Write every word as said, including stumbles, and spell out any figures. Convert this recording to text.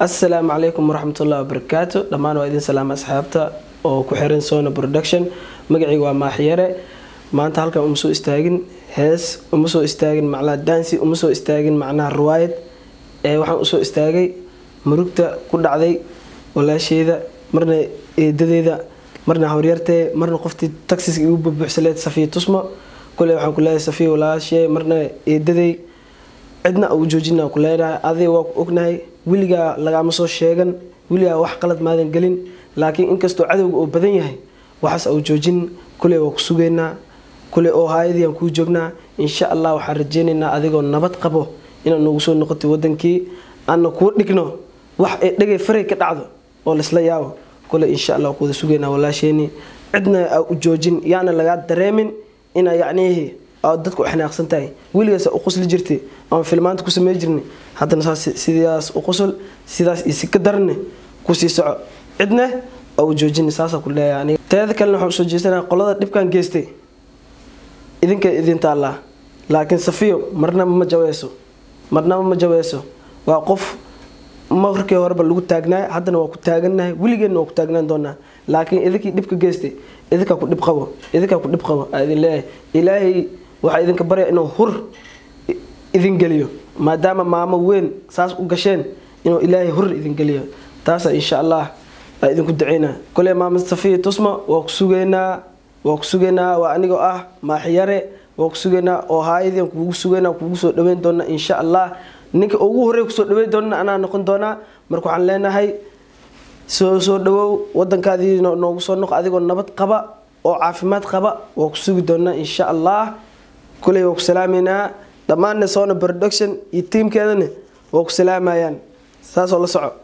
السلام عليكم ورحمة الله وبركاته. لما أنا وإذن سلام أصحابته أو كحرين سونا برودكشن مقعي وما حيرة ما أنت هلك أمسو استاجن هاس أمسو استاجن معنا دانسي أمسو استاجن معنا رواية إيه وحن أمسو استاجي مرقته كل عذي ولا شيء ذا مرنا دذي ذا مرنا هوريرته مرنا قفتي تكسيس يوب بحسلات سفيه تسمع كل وحن كلها سفيه ولا شيء مرنا دذي عندنا أو جوجنا كلنا هذه وقناي wiliga laga ma soo sheegan wiliga wax qalad maadan galin laakiin inkastoo cadawga oo badan yahay waxaas oo joojin kulay oo ku sugeena kulay oo haayadii ku joognaa insha Allah waxaan rajeenaynaa adigoo nabad qabo inaan ugu soo noqoto wadankii aan ku dhigno wax ay dhagay faray ka dhacdo oo la isla yaabo kulay insha Allah ku wada sugeena walaasheeni cidna oo joojin yaana laga dareemin ina yacni oo dadku xanaaqsan tahay wiligaas oo qosli jirtay aan filmaanta ku sameey jirnay haddana sidaas u qosol sidaas isi ka darne ku sii soco cidna oo joojin saasa ku leeyahay teeda kale waxa soo jeesana qolada dhibkan geystay idinka idinta Allah laakiin safiyo marna ma jaweyso marna ma jaweyso waa qof markii horeba lagu taagnaa haddana waa ku taaganahay wiligeena waa ku taagnaan doonaa laakiin idinka dhibka geystay idinka ku dhib qabo idinka ku dhib qabo idin leeyahay ilaahay waxa idinka bari inuu hur idin galiyo maadaama maamo weyn saas u gasheen inuu ilaahay hur idin galiyo taas insha Allah idinku duceena kule maamo Safiya tusma waa ku sugeena waa ku sugeena waa aniga ah ma xiyare waa ku sugeena oo haayadeen kugu sugeena kugu soo dhaweyn doona insha Allah ninka ugu horeey ku soo dhaweyn doona ana noqon doona marka waxaan leenahay soo soo dhawow wadankaadii noogu soo noq adigoo nabad qaba oo caafimaad qaba waa ku sugi doona insha Allah kule waa ku salaameena dhammaan Sona Production iyo team keedana waa ku salaamayaan saas oo la soco